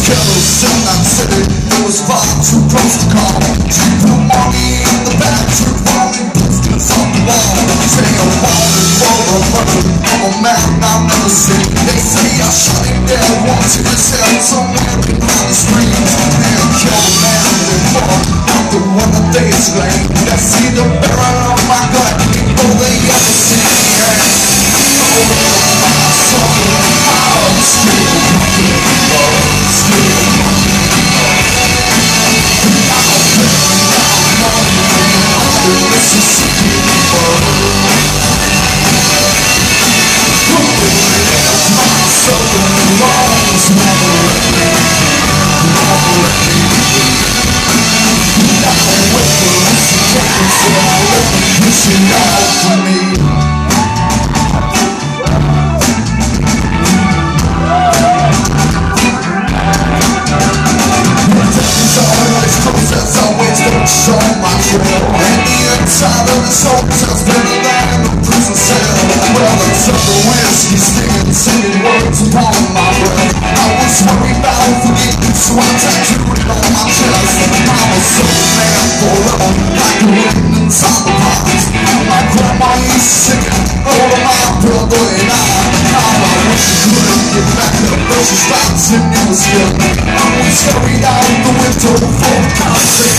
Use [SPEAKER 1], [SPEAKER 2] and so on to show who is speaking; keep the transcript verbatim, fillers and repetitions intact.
[SPEAKER 1] Killers in that city, it was far too close to call. She put money in the bag, took money posters on the wall. Say I wanted for a murder, I'm a man I've never seen. They say I shot him dead, once in his head somewhere behind the screens. They killed a man before, not the one that they explain. They see the barrel of my gun, people they ever see. Show my trail, and the inside of his soul sounds better than a prison cell. Well, I took the whiskey, singing, singing words upon my breath. I was worried about forgetting, so I tattooed it on my chest. I'm a soul man forever, like a wind inside the pines. My grandma used to sing it, all of my brother and I. Now I wish I couldn't get back up, but she stops and it was good. I was carried out the window for constant.